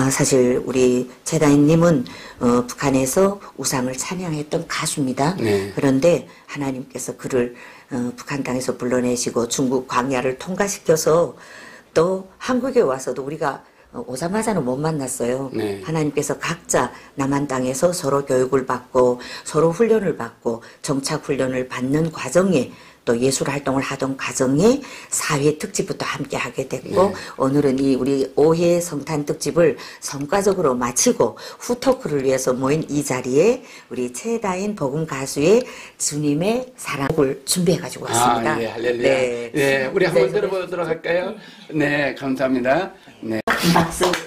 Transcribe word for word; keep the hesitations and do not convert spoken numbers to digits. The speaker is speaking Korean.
아, 사실 우리 최다인님은 어, 북한에서 우상을 찬양했던 가수입니다. 네. 그런데 하나님께서 그를 어, 북한 땅에서 불러내시고 중국 광야를 통과시켜서 또 한국에 와서도 우리가 오자마자는 못 만났어요. 네. 하나님께서 각자 남한 땅에서 서로 교육을 받고 서로 훈련을 받고 정착 훈련을 받는 과정에 또 예술 활동을 하던 과정에 사회 특집부터 함께 하게 됐고 네. 오늘은 이 우리 오해 성탄 특집을 성과적으로 마치고 후토크를 위해서 모인 이 자리에 우리 최다인 복음 가수의 주님의 사랑을 준비해 가지고 왔습니다. 아, 예, 할렐루야. 네. 네, 우리 한번 네. 들어보도록 할까요? 네, 감사합니다. 네. 박수.